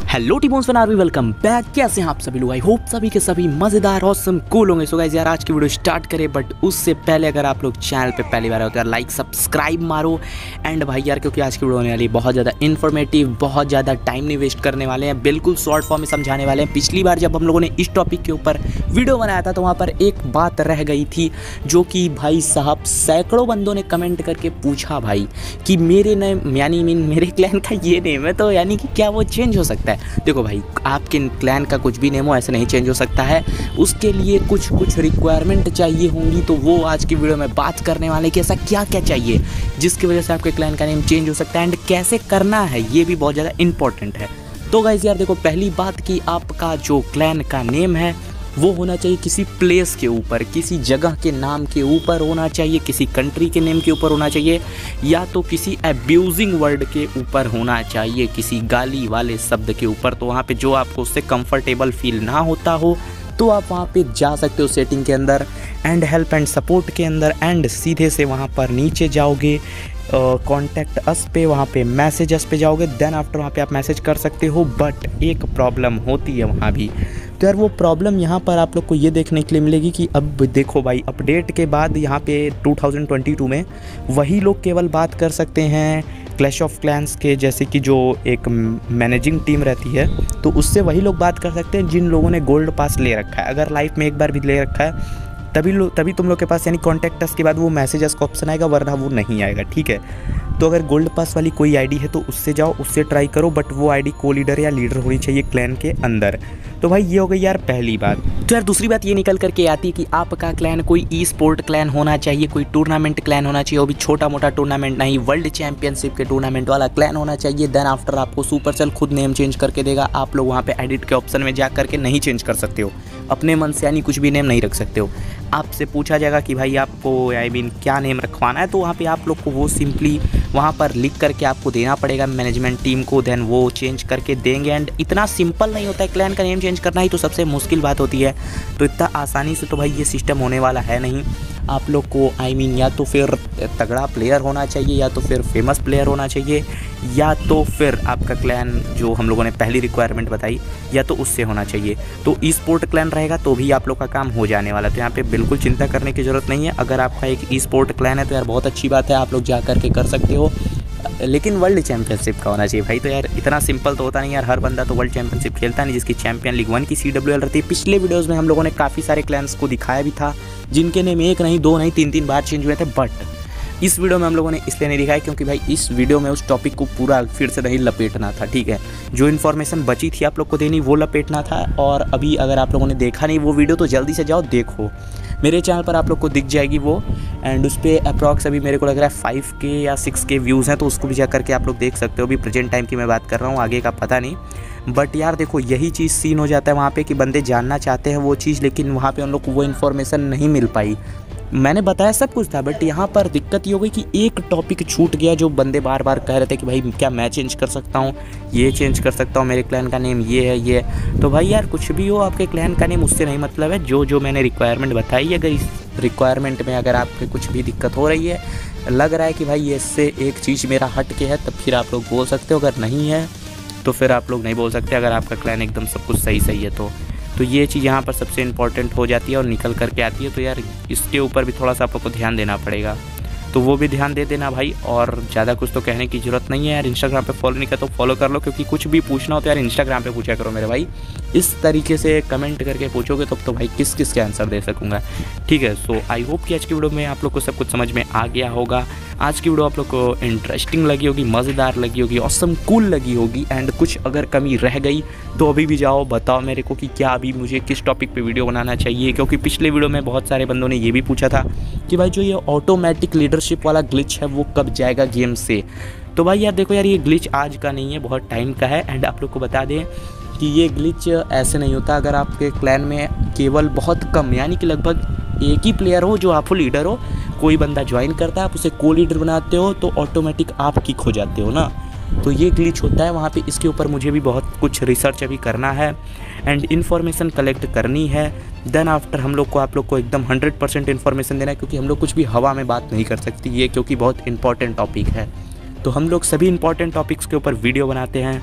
Hello टीमोन्स fan are welcome back. कैसे हैं आप सभी लोग? आई होप सभी के सभी मज़ेदार ऑसम कूल होंगे। सो गाइस यार आज की वीडियो स्टार्ट करें, बट उससे पहले अगर आप लोग चैनल पे पहली बार हो तो यार लाइक सब्सक्राइब मारो। एंड भाई यार क्योंकि आज की वीडियो होने वाली बहुत ज़्यादा इन्फॉर्मेटिव, बहुत ज़्यादा टाइम नहीं वेस्ट करने वाले हैं, बिल्कुल शॉर्ट फॉर्म में समझाने वाले हैं। पिछली बार जब हम लोगों ने इस टॉपिक के ऊपर वीडियो बनाया था तो वहाँ पर एक बात रह गई थी जो कि भाई साहब सैकड़ों बंदों ने कमेंट करके पूछा भाई कि मेरे नेम यानी मेरे क्लैन का ये नेम है तो यानी कि क्या वो चेंज हो सकता है? देखो भाई आपके क्लैन का कुछ भी नेम हो ऐसे नहीं चेंज हो सकता है, उसके लिए कुछ रिक्वायरमेंट चाहिए होंगी। तो वो आज की वीडियो में बात करने वाले कि ऐसा क्या क्या चाहिए जिसकी वजह से आपके क्लैन का नेम चेंज हो सकता है एंड कैसे करना है, ये भी बहुत ज़्यादा इंपॉर्टेंट है। तो गाइस यार देखो, पहली बात कि आपका जो क्लैन का नेम है वो होना चाहिए किसी प्लेस के ऊपर, किसी जगह के नाम के ऊपर होना चाहिए, किसी कंट्री के नेम के ऊपर होना चाहिए, या तो किसी अब्यूजिंग वर्ड के ऊपर होना चाहिए, किसी गाली वाले शब्द के ऊपर। तो वहाँ पे जो आपको उससे कंफर्टेबल फील ना होता हो तो आप वहाँ पे जा सकते हो सेटिंग के अंदर एंड हेल्प एंड सपोर्ट के अंदर, एंड सीधे से वहाँ पर नीचे जाओगे कॉन्टैक्ट अस पे, वहाँ पे मैसेज अस पे जाओगे, देन आफ्टर वहाँ पे आप मैसेज कर सकते हो। बट एक प्रॉब्लम होती है वहाँ भी। तो यार वो प्रॉब्लम यहाँ पर आप लोग को ये देखने के लिए मिलेगी कि अब देखो भाई अपडेट के बाद यहाँ पे 2022 में वही लोग केवल बात कर सकते हैं क्लैश ऑफ क्लैंस के, जैसे कि जो एक मैनेजिंग टीम रहती है तो उससे वही लोग बात कर सकते हैं जिन लोगों ने गोल्ड पास ले रखा है। अगर लाइफ में एक बार भी ले रखा है तभी तुम लोग के पास यानी कॉन्टैक्ट अस के बाद वो मैसेजेस का ऑप्शन आएगा, वरना वो नहीं आएगा। ठीक है, तो अगर गोल्ड पास वाली कोई आईडी है तो उससे जाओ, उससे ट्राई करो, बट वो आईडी को लीडर या लीडर होनी चाहिए क्लैन के अंदर। तो भाई ये हो गई यार पहली बात। तो यार दूसरी बात ये निकल करके आती है कि आपका क्लैन कोई ई स्पोर्ट क्लैन होना चाहिए, कोई टूर्नामेंट क्लैन होना चाहिए, वो भी छोटा मोटा टूर्नामेंट नहीं, वर्ल्ड चैंपियनशिप के टूर्नामेंट वाला क्लैन होना चाहिए। देन आफ्टर आपको सुपरसेल खुद नेम चेंज करके देगा। आप लोग वहाँ पे एडिट के ऑप्शन में जा करके नहीं चेंज कर सकते हो अपने मन से, यानी कुछ भी नेम नहीं रख सकते हो। आपसे पूछा जाएगा कि भाई आपको क्या नेम रखवाना है, तो वहाँ पे आप लोग को वो सिंपली वहाँ पर लिख करके आपको देना पड़ेगा मैनेजमेंट टीम को, देन वो चेंज करके देंगे। एंड इतना सिंपल नहीं होता है, क्लैन का नेम चेंज करना ही तो सबसे मुश्किल बात होती है। तो इतना आसानी से तो भाई ये सिस्टम होने वाला है नहीं। आप लोग को या तो फिर तगड़ा प्लेयर होना चाहिए, या तो फिर फेमस प्लेयर होना चाहिए, या तो फिर आपका क्लैन जो हम लोगों ने पहली रिक्वायरमेंट बताई या तो उससे होना चाहिए। तो ई स्पोर्ट क्लैन रहेगा तो भी आप लोग का काम हो जाने वाला है। तो यहाँ पे बिल्कुल चिंता करने की ज़रूरत नहीं है। अगर आपका एक ई स्पोर्ट क्लैन है तो यार बहुत अच्छी बात है, आप लोग जा करके कर सकते हो, लेकिन वर्ल्ड चैंपियनशिप का होना चाहिए भाई। तो यार इतना सिंपल तो होता नहीं यार, हर बंदा तो वर्ल्ड चैंपियनशिप खेलता नहीं जिसकी चैंपियन लीग 1 की CWL रहती है। पिछले वीडियोस में हम लोगों ने काफ़ी सारे क्लैन्स को दिखाया भी था जिनके नेम एक नहीं, दो नहीं, तीन बार चेंज हुए थे। बट इस वीडियो में हम लोगों ने इसलिए नहीं दिखाया क्योंकि भाई इस वीडियो में उस टॉपिक को पूरा फिर से नहीं लपेटना था। ठीक है, जो इन्फॉर्मेशन बची थी आप लोग को देनी वो लपेटना था। और अभी अगर आप लोगों ने देखा नहीं वो वीडियो तो जल्दी से जाओ देखो, मेरे चैनल पर आप लोग को दिख जाएगी वो। एंड उस पर अप्रॉक्स अभी मेरे को लग रहा है 5K या 6K व्यूज़ हैं, तो उसको भी जा करके आप लोग देख सकते हो। अभी प्रेजेंट टाइम की मैं बात कर रहा हूँ, आगे का पता नहीं। बट यार देखो यही चीज़ सीन हो जाता है वहाँ पे कि बंदे जानना चाहते हैं वो चीज़, लेकिन वहाँ पे उन लोग को वो इन्फॉर्मेशन नहीं मिल पाई। मैंने बताया सब कुछ था, बट यहाँ पर दिक्कत ये हो गई कि एक टॉपिक छूट गया जो बंदे बार बार कह रहे थे कि भाई क्या मैं चेंज कर सकता हूँ, ये चेंज कर सकता हूँ, मेरे क्लैन का नेम ये है ये। तो भाई यार कुछ भी हो, आपके क्लैन का नेम उससे नहीं मतलब है। जो मैंने रिक्वायरमेंट बताई, अगर इस रिक्वायरमेंट में अगर आपको कुछ भी दिक्कत हो रही है, लग रहा है कि भाई इससे एक चीज़ मेरा हट के है, तब फिर आप लोग बोल सकते हो। अगर नहीं है तो फिर आप लोग नहीं बोल सकते, अगर आपका क्लैन एकदम सब कुछ सही है तो ये चीज़ यहाँ पर सबसे इम्पॉर्टेंट हो जाती है और निकल करके आती है। तो यार इसके ऊपर भी थोड़ा सा आप लोग को ध्यान देना पड़ेगा, तो वो भी ध्यान दे देना भाई। और ज़्यादा कुछ तो कहने की ज़रूरत नहीं है यार। इंस्टाग्राम पे फॉलो नहीं कर तो फॉलो कर लो, क्योंकि कुछ भी पूछना हो तो यार इंस्टाग्राम पे पूछा करो मेरे भाई। इस तरीके से कमेंट करके पूछोगे तब तो भाई किस के आंसर दे सकूँगा। ठीक है, सो आई होप कि आज की वीडियो में आप लोग को सब कुछ समझ में आ गया होगा। आज की वीडियो आप लोग को इंटरेस्टिंग लगी होगी, मज़ेदार लगी होगी, ऑसम कूल लगी होगी। एंड कुछ अगर कमी रह गई तो अभी भी जाओ बताओ मेरे को कि क्या अभी मुझे किस टॉपिक पे वीडियो बनाना चाहिए, क्योंकि पिछले वीडियो में बहुत सारे बंदों ने ये भी पूछा था कि भाई जो ये ऑटोमेटिक लीडरशिप वाला ग्लिच है वो कब जाएगा गेम से। तो भाई यार देखो यार ये ग्लिच आज का नहीं है, बहुत टाइम का है। एंड आप लोग को बता दें कि ये ग्लिच ऐसे नहीं होता अगर आपके क्लैन में केवल बहुत कम यानी कि लगभग एक ही प्लेयर हो जो आपको लीडर हो, कोई बंदा ज्वाइन करता है, आप उसे को लीडर बनाते हो तो ऑटोमेटिक आप किक हो जाते हो ना, तो ये ग्लिच होता है वहाँ पे। इसके ऊपर मुझे भी बहुत कुछ रिसर्च अभी करना है एंड इन्फॉर्मेशन कलेक्ट करनी है। देन आफ्टर हम लोग को आप लोग को एकदम 100% इन्फॉर्मेशन देना है, क्योंकि हम लोग कुछ भी हवा में बात नहीं कर सकती ये, क्योंकि बहुत इंपॉर्टेंट टॉपिक है। तो हम लोग सभी इंपॉर्टेंट टॉपिक्स के ऊपर वीडियो बनाते हैं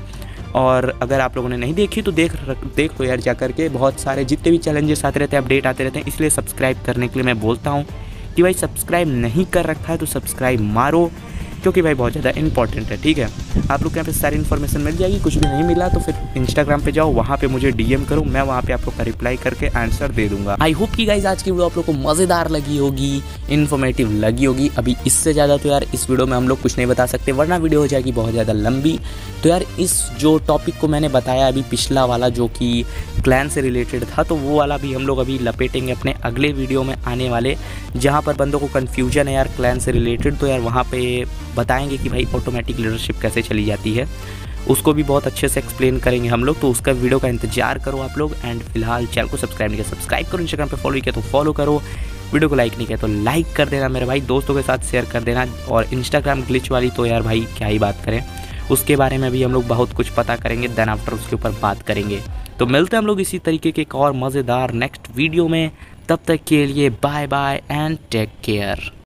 और अगर आप लोगों ने नहीं देखी तो देख लो यार जा करके। बहुत सारे जितने भी चैलेंजेस आते रहते हैं, अपडेट आते रहते हैं, इसलिए सब्सक्राइब करने के लिए मैं बोलता हूँ कि भाई सब्सक्राइब नहीं कर रखा है तो सब्सक्राइब मारो, क्योंकि भाई बहुत ज़्यादा इंपॉर्टेंट है। ठीक है, आप लोग के यहाँ पे सारी इन्फॉर्मेशन मिल जाएगी। कुछ भी नहीं मिला तो फिर इंस्टाग्राम पे जाओ, वहाँ पे मुझे डीएम करो, मैं वहाँ पे आप लोग का रिप्लाई करके आंसर दे दूंगा। आई होप कि गाइज आज की वीडियो आप लोग को मज़ेदार लगी होगी, इन्फॉर्मेटिव लगी होगी। अभी इससे ज़्यादा तो यार इस वीडियो में हम लोग कुछ नहीं बता सकते, वरना वीडियो हो जाएगी बहुत ज़्यादा लंबी। तो यार इस जो टॉपिक को मैंने बताया अभी, पिछला वाला जो कि क्लैन से रिलेटेड था, तो वो वाला भी हम लोग अभी लपेटेंगे अपने अगले वीडियो में आने वाले, जहाँ पर बंदों को कन्फ्यूजन है यार क्लैन से रिलेटेड। तो यार वहाँ पे बताएंगे कि भाई ऑटोमेटिक लीडरशिप कैसे चली जाती है, उसको भी बहुत अच्छे से एक्सप्लेन करेंगे हम लोग। तो उसका वीडियो का इंतजार करो आप लोग। एंड फिलहाल चैनल को सब्सक्राइब नहीं किया सब्सक्राइब करो, इंस्टाग्राम पे फॉलो किया तो फॉलो करो, वीडियो को लाइक नहीं किया तो लाइक कर देना मेरे भाई, दोस्तों के साथ शेयर कर देना। और इंस्टाग्राम ग्लिच वाली तो यार भाई क्या ही बात करें, उसके बारे में भी हम लोग बहुत कुछ पता करेंगे, देन आफ्टर उसके ऊपर बात करेंगे। तो मिलते हैं हम लोग इसी तरीके के एक और मज़ेदार नेक्स्ट वीडियो में। तब तक के लिए bye bye and take care.